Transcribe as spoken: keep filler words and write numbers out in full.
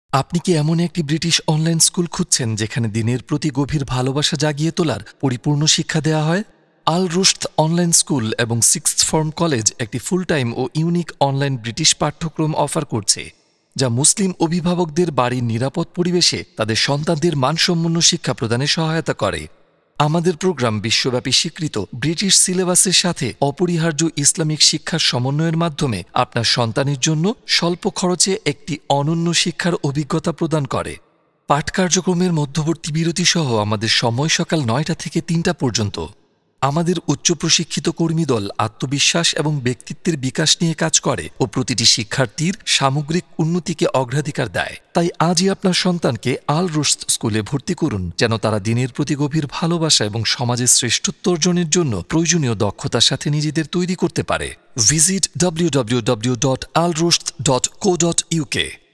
আপনি কি এমন একটি ব্রিটিশ অনলাইন স্কুল খুঁজছেন যেখানে দিনের প্রতি গভীর ভালোবাসা জাগিয়ে তোলার পরিপূর্ণ শিক্ষা দেওয়া হয়? আল রুশদ অনলাইন স্কুল এবং সিক্সথ ফর্ম কলেজ একটি ফুল টাইম ও ইউনিক অনলাইন ব্রিটিশ পাঠ্যক্রম অফার করছে, যা মুসলিম অভিভাবকদের বাড়ির নিরাপদ পরিবেশে তাদের সন্তানদের মানসম্পন্ন শিক্ষা প্রদানে সহায়তা করে। আমাদের প্রোগ্রাম বিশ্বব্যাপী স্বীকৃত ব্রিটিশ সিলেবাসের সাথে অপরিহার্য ইসলামিক শিক্ষার সমন্বয়ের মাধ্যমে আপনার সন্তানের জন্য স্বল্প খরচে একটি অনন্য শিক্ষার অভিজ্ঞতা প্রদান করে। পাঠ কার্যক্রমের মধ্যবর্তী বিরতি সহ আমাদের সময় সকাল নয়টা থেকে তিনটা পর্যন্ত। আমাদের উচ্চ প্রশিক্ষিত কর্মী দল আত্মবিশ্বাস এবং ব্যক্তিত্বের বিকাশ নিয়ে কাজ করে ও প্রতিটি শিক্ষার্থীর সামগ্রিক উন্নতিকে অগ্রাধিকার দেয়। তাই আজই আপনার সন্তানকে আল রুশদ স্কুলে ভর্তি করুন, যেন তারা দিনের প্রতি গভীর ভালোবাসা এবং সমাজের শ্রেষ্ঠত্ব অর্জনের জন্য প্রয়োজনীয় দক্ষতার সাথে নিজেদের তৈরি করতে পারে। Visit W W W dot Al Rushd dot co dot U কে।